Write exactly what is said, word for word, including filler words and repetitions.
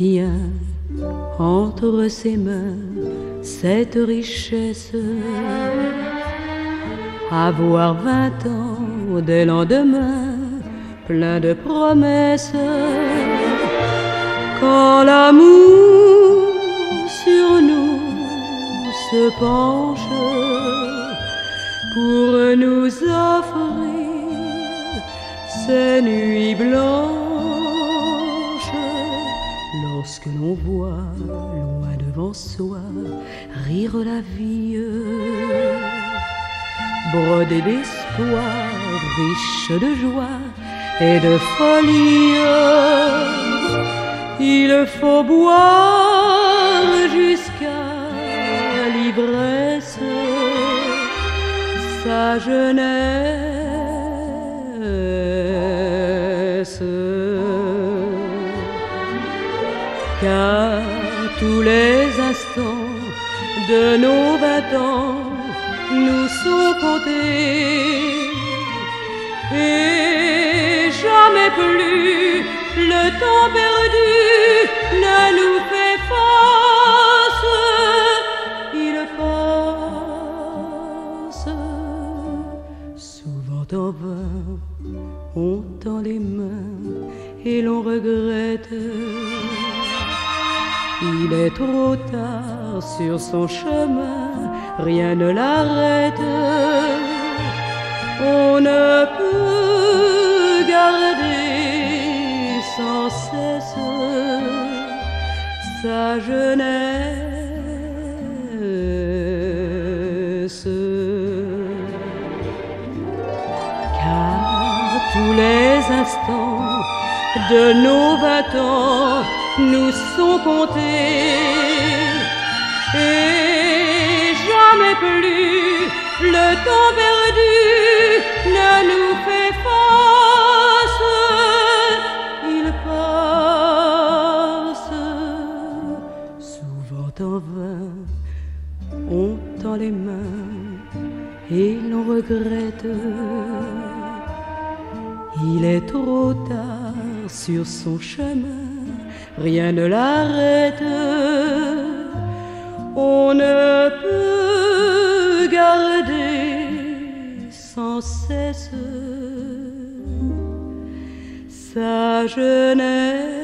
tient entre ses mains cette richesse. Avoir vingt ans des lendemains plein de promesses. Quand l'amour sur nous se penche pour nous offrir ces nuits blanches, lorsque l'on voit loin devant soi rire la vie, brodée d'espoir, riche de joie et de folie, il faut boire jusqu'à l'ivresse sa jeunesse, car tous les instants de nos vingt ans nous sont comptés, et jamais plus le temps perdu ne nous fait face. Il passe souvent en vain, on tend les mains et l'on regrette. Il est trop tard sur son chemin, rien ne l'arrête. On ne peut garder sans cesse sa jeunesse, car tous les instants de nos vingt ans nous sont comptés, et jamais plus le temps perdu ne nous fait face. Il passe souvent en vain, on tend les mains et l'on regrette. Il est trop tard sur son chemin, rien ne l'arrête. On ne peut garder sans cesse sa jeunesse.